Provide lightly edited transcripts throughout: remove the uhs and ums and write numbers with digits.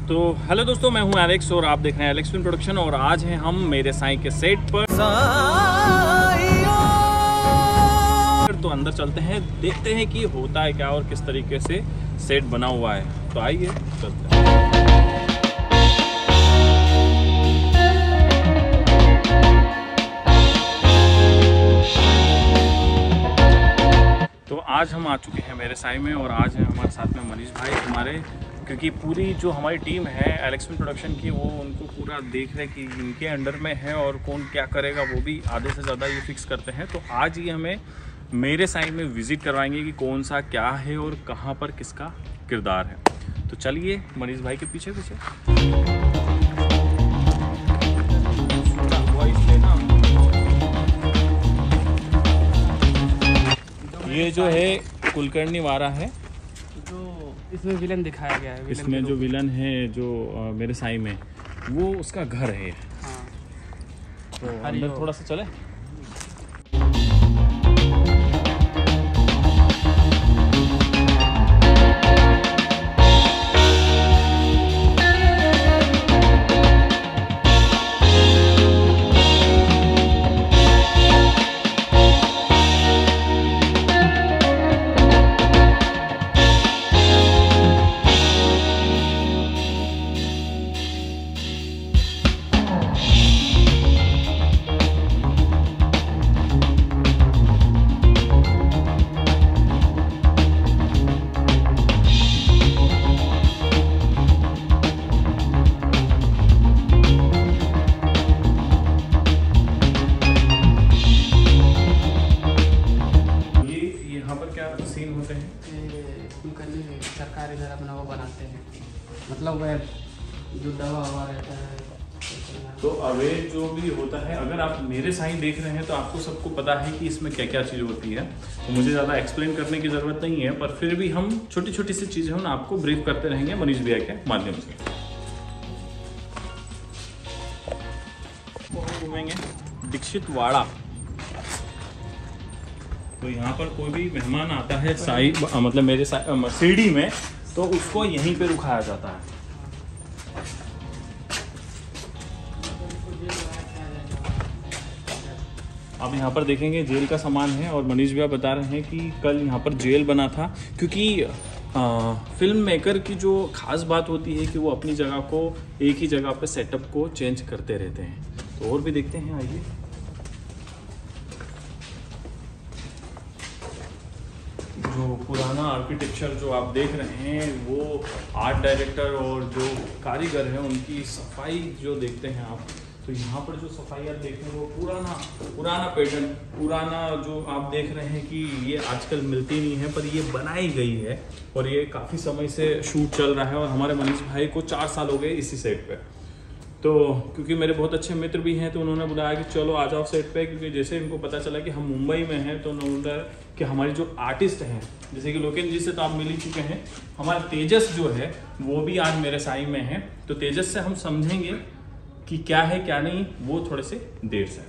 तो हेलो दोस्तों, मैं हूं एलेक्स और आप देख रहे हैं एलेक्स फिल्म प्रोडक्शन। और आज हैं हम मेरे साईं के सेट पर। तो अंदर चलते हैं, देखते हैं कि होता है क्या और किस तरीके से सेट बना हुआ है। तो आइए चलते हैं। तो आज हम आ चुके हैं मेरे साईं में और आज है हमारे साथ में मनीष भाई हमारे, क्योंकि पूरी जो हमारी टीम है एलेक्स फिल्म प्रोडक्शन की, वो उनको पूरा देख रहे कि इनके अंडर में है और कौन क्या करेगा वो भी आधे से ज़्यादा ये फिक्स करते हैं। तो आज ये हमें मेरे साईं में विज़िट करवाएंगे कि कौन सा क्या है और कहाँ पर किसका किरदार है। तो चलिए मनीष भाई के पीछे पीछे। ये जो है कुलकर्णी वारा है, जो इसमें विलन दिखाया गया है। इसमें जो विलन है जो मेरे साईं में, वो उसका घर है। हाँ। तो अंदर थोड़ा सा चले। सीन होते हैं कुलकर्णी सरकार इधर अपना वो बनाते हैं, मतलब वह जो दवा हुआ रहता है। तो अवैध जो भी होता है, अगर आप मेरे साईं देख रहे हैं तो आपको सबको पता है कि इसमें क्या क्या चीज़ होती है। तो मुझे ज़्यादा एक्सप्लेन करने की ज़रूरत नहीं है, पर फिर भी हम छोटी छोटी सी चीज़ें हम आपको ब्रीफ करते रहेंगे मनीष भैया के माध्यम से। तो हम घूमेंगे दीक्षित वाड़ा। तो यहाँ पर कोई भी मेहमान आता है साई, मतलब मेरे सीढ़ी में, तो उसको यहीं पे रुकाया जाता है। अब यहाँ पर देखेंगे जेल का सामान है और मनीष भैया बता रहे हैं कि कल यहाँ पर जेल बना था, क्योंकि फिल्म मेकर की जो खास बात होती है कि वो अपनी जगह को एक ही जगह पे सेटअप को चेंज करते रहते हैं। तो और भी देखते हैं, आइए। जो पुराना आर्किटेक्चर जो आप देख रहे हैं, वो आर्ट डायरेक्टर और जो कारीगर हैं उनकी सफाई जो देखते हैं आप, तो यहाँ पर जो सफाई आप देख रहे हैं वो पुराना पैटर्न, पुराना जो आप देख रहे हैं कि ये आजकल मिलती नहीं है, पर ये बनाई गई है और ये काफ़ी समय से शूट चल रहा है। और हमारे मनीष भाई को 4 साल हो गए इसी सेट पे। तो क्योंकि मेरे बहुत अच्छे मित्र भी हैं, तो उन्होंने बुलाया कि चलो आ जाओ सेट पे, क्योंकि जैसे इनको पता चला कि हम मुंबई में हैं, तो उन्होंने कि हमारी जो आर्टिस्ट हैं, जैसे कि लोकेन जी से तो आप मिल ही चुके हैं, हमारा तेजस जो है वो भी आज मेरे साईं में है। तो तेजस से हम समझेंगे कि क्या है क्या नहीं, वो थोड़े से देर से।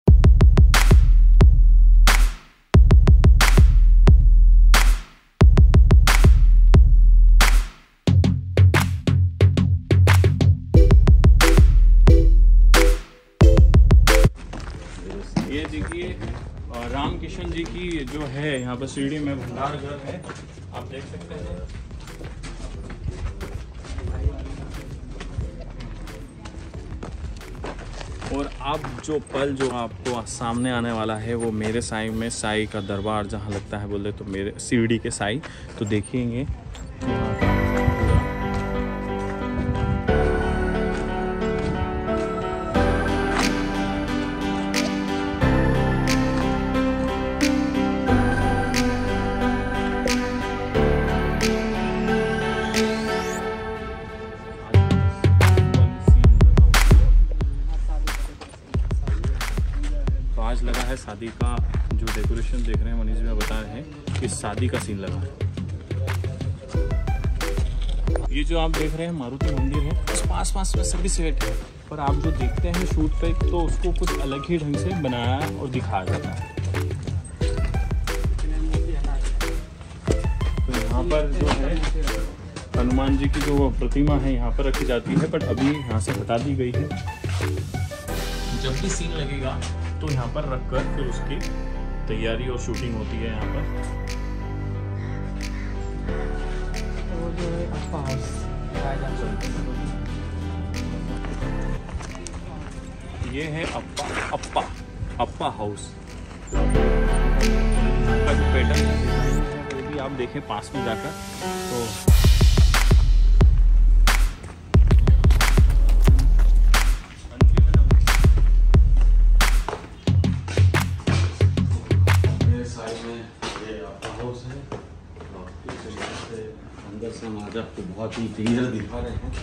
ये देखिए राम किशन जी की जो है यहाँ पर सीढ़ी में भंडार घर है, आप देख सकते हैं। और अब जो पल जो आपको सामने आने वाला है वो मेरे साईं में साईं का दरबार जहाँ लगता है, बोले तो मेरे सीढ़ी के साईं। तो देखेंगे लगा है शादी का। जो डेकोरेशन देख रहे हैं मनीष भैया बता रहे हैं कि शादी का सीन लगा है। ये जो आप देख रहे हैं मारुति मंदिर है, उस पास में सभी सेट है, पर आप जो देखते हैं शूट पे तो उसको कुछ अलग ही ढंग से बनाया और दिखाया जाता है। तो यहाँ पर जो है हनुमान जी की जो प्रतिमा है यहाँ पर रखी जाती है, बट अभी यहाँ से हटा दी गई है। जब भी सीन लगेगा तो यहाँ पर रख कर फिर उसकी तैयारी और शूटिंग होती है यहाँ पर। वो जो है अप्पा हाउस ये है अप्पा हाउस का जो पैटर्न है वो भी आप देखें पास में जाकर तो अंदर से हम आज आपको बहुत ही क्लियर दिखा रहे हैं।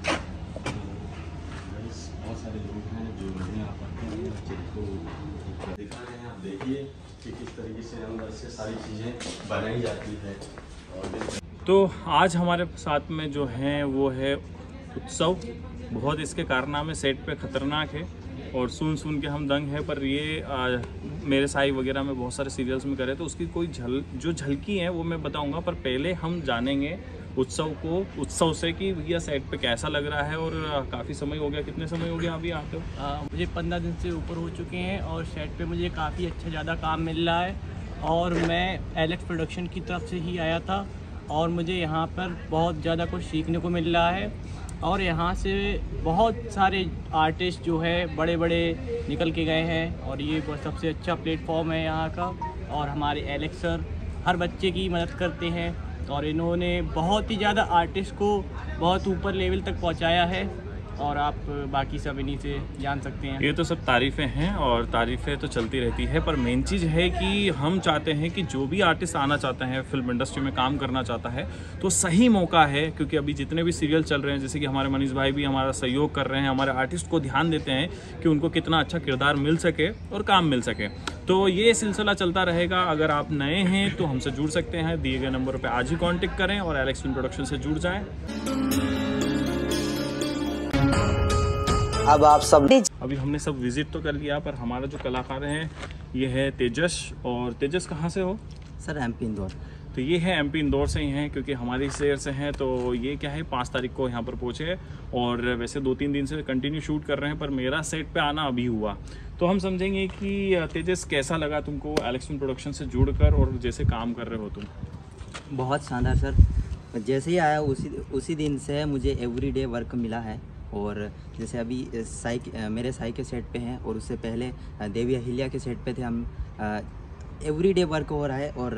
बहुत सारे लोग हैं जो नहीं आ पाते हैं, जिनको दिखा रहे हैं। आप देखिए कि किस तरीके से अंदर से सारी चीज़ें बनाई जाती है। और तो आज हमारे साथ में जो है वो है उत्सव। बहुत इसके कारनामे सेट पे खतरनाक है और सुन के हम दंग है। पर ये मेरे साई वगैरह में बहुत सारे सीरियल्स में करे तो उसकी कोई झलकी है वो मैं बताऊंगा। पर पहले हम जानेंगे उत्सव से कि भैया सेट पे कैसा लग रहा है। और काफ़ी समय हो गया, कितने समय हो गया अभी आते हो? मुझे 15 दिन से ऊपर हो चुके हैं और सेट पे मुझे काफ़ी अच्छा ज़्यादा काम मिल रहा है। और मैं एलेक्स प्रोडक्शन की तरफ से ही आया था और मुझे यहाँ पर बहुत ज़्यादा कुछ सीखने को मिल रहा है। और यहाँ से बहुत सारे आर्टिस्ट जो है बड़े बड़े निकल के गए हैं और ये सबसे अच्छा प्लेटफॉर्म है यहाँ का। और हमारे एलेक्स सर हर बच्चे की मदद करते हैं और इन्होंने बहुत ही ज़्यादा आर्टिस्ट को बहुत ऊपर लेवल तक पहुँचाया है। और आप बाकी सब इन्हीं से जान सकते हैं। ये तो सब तारीफ़ें हैं और तारीफ़ें तो चलती रहती है। पर मेन चीज़ है कि हम चाहते हैं कि जो भी आर्टिस्ट आना चाहता है, फिल्म इंडस्ट्री में काम करना चाहता है, तो सही मौका है। क्योंकि अभी जितने भी सीरियल चल रहे हैं, जैसे कि हमारे मनीष भाई भी हमारा सहयोग कर रहे हैं, हमारे आर्टिस्ट को ध्यान देते हैं कि उनको कितना अच्छा किरदार मिल सके और काम मिल सके। तो ये सिलसिला चलता रहेगा। अगर आप नए हैं तो हमसे जुड़ सकते हैं, दिए गए नंबर पर आज ही कॉन्टेक्ट करें और एलेक्स फिल्म प्रोडक्शन से जुड़ जाएँ। अब आप सब अभी हमने सब विजिट तो कर लिया, पर हमारा जो कलाकार है ये है तेजस। और तेजस कहाँ से हो? Sir MP Indore. तो ये है एमपी इंदौर से ही हैं, क्योंकि हमारे शहर से हैं। तो ये क्या है 5 तारीख को यहाँ पर पहुँचे और वैसे 2-3 दिन से कंटिन्यू शूट कर रहे हैं, पर मेरा सेट पे आना अभी हुआ। तो हम समझेंगे कि तेजस कैसा लगा तुमको एलेक्स फिल्म प्रोडक्शन से जुड़कर और जैसे काम कर रहे हो तुम? बहुत शानदार सर। जैसे ही आया उसी दिन से मुझे एवरीडे वर्क मिला है। और जैसे अभी मेरे साई के सेट पे हैं और उससे पहले देवी अहिल्या के सेट पे थे हम। एवरीडे वर्क हो रहा है और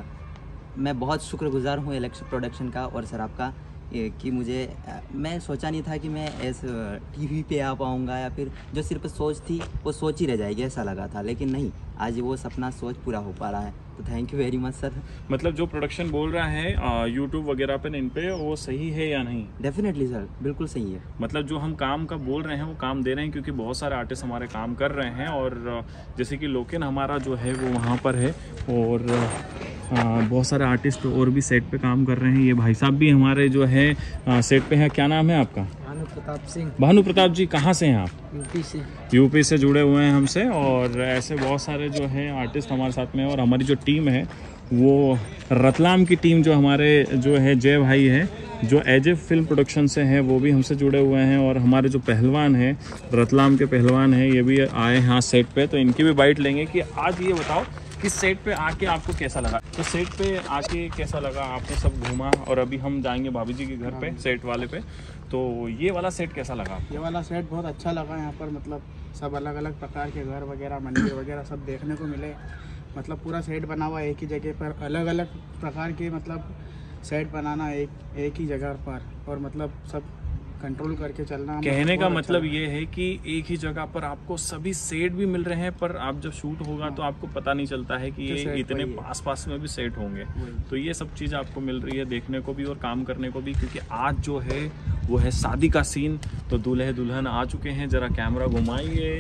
मैं बहुत शुक्रगुजार हूँ एलेक्स प्रोडक्शन का और सर आपका कि मैं सोचा नहीं था कि मैं टीवी पे आ पाऊँगा या फिर जो सिर्फ सोच थी वो सोच ही रह जाएगी ऐसा लगा था। लेकिन नहीं, आज वो सपना सोच पूरा हो पा रहा है। तो thank you very much sir. मतलब जो प्रोडक्शन बोल रहा है यूट्यूब वगैरह पे इन पे वो सही है या नहीं? डेफिनेटली सर, बिल्कुल सही है। मतलब जो हम काम का बोल रहे हैं वो काम दे रहे हैं, क्योंकि बहुत सारे आर्टिस्ट हमारे काम कर रहे हैं। और जैसे कि लोकेन हमारा जो है वो वहाँ पर है और बहुत सारे आर्टिस्ट और भी सेट पे काम कर रहे हैं। ये भाई साहब भी हमारे जो है सेट पे हैं। क्या नाम है आपका? भानु प्रताप सिंह। भानु प्रताप जी, कहाँ से हैं आप? यूपी से। यूपी से जुड़े हुए हैं हमसे। और ऐसे बहुत सारे जो हैं आर्टिस्ट हमारे साथ में। और हमारी जो टीम है वो रतलाम की टीम जो हमारे जो है जय भाई है जो एजे फिल्म प्रोडक्शन से है, वो भी हमसे जुड़े हुए हैं। और हमारे जो पहलवान हैं, रतलाम के पहलवान हैं, ये भी आए हैं सेट पे। तो इनकी भी बाइट लेंगे कि आज ये बताओ कि सेट पे आके आपको कैसा लगा। तो सेट पे आके कैसा लगा, आपने सब घूमा और अभी हम जाएंगे भाभी जी के घर पे, सेट वाले पे। तो ये वाला सेट कैसा लगा? ये वाला सेट बहुत अच्छा लगा। यहाँ पर मतलब सब अलग अलग प्रकार के घर वगैरह, मंदिर वगैरह सब देखने को मिले। मतलब पूरा सेट बना हुआ एक ही जगह पर, अलग अलग प्रकार के मतलब सेट बनाना एक ही जगह पर, और मतलब सब कंट्रोल करके चलना। कहने का मतलब ये है कि एक ही जगह पर आपको सभी सेट भी मिल रहे हैं, पर आप जब शूट होगा तो आपको पता नहीं चलता है कि ये इतने पास में भी सेट होंगे। तो ये सब चीज़ आपको मिल रही है देखने को भी और काम करने को भी। क्योंकि आज जो है वो है शादी का सीन। तो दूल्हे दुल्हन आ चुके हैं, ज़रा कैमरा घुमाइए।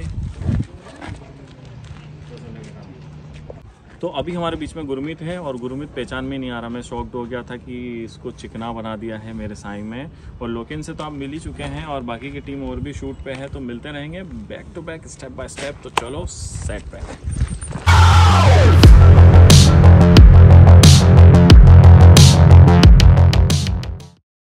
तो अभी हमारे बीच में गुरमीत है और गुरमीत पहचान में नहीं आ रहा। मैं शॉक्ड हो गया था कि इसको चिकना बना दिया है मेरे साई में। और लोकेन से तो आप मिल ही चुके हैं और बाकी की टीम और भी शूट पे है, तो मिलते रहेंगे back to back, step by step. तो चलो सेट पे।